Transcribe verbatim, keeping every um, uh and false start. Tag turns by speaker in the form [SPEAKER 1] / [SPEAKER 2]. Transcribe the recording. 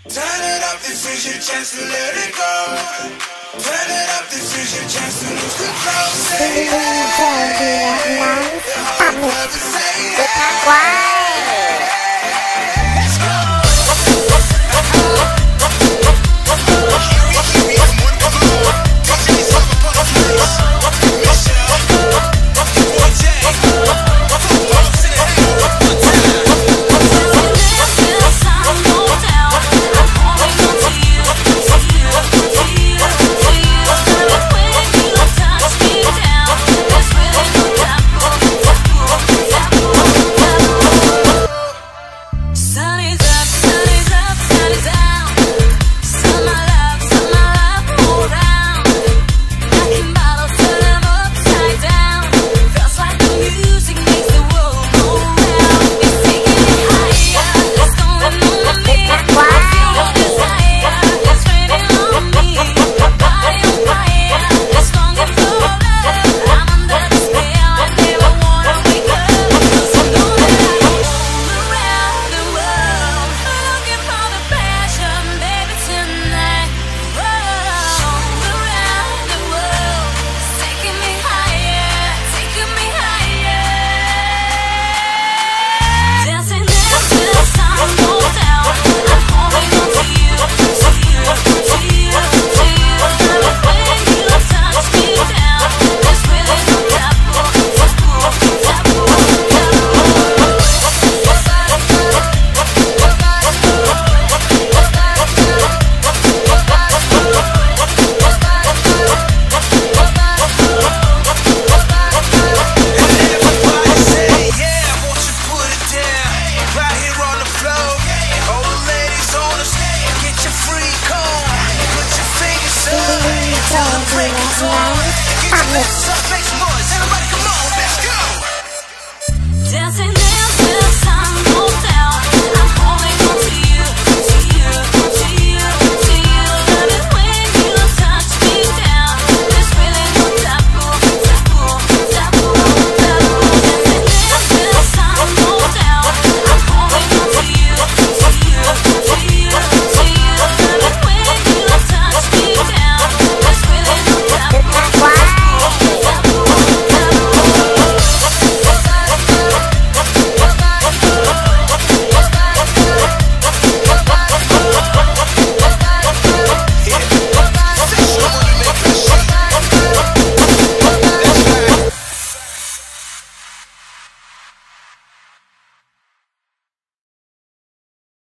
[SPEAKER 1] Turn it up, this is your chance to let it go. Turn it up, this is your chance to lose control. Say yeah, I'll never say yeah.
[SPEAKER 2] Make some noise, everybody.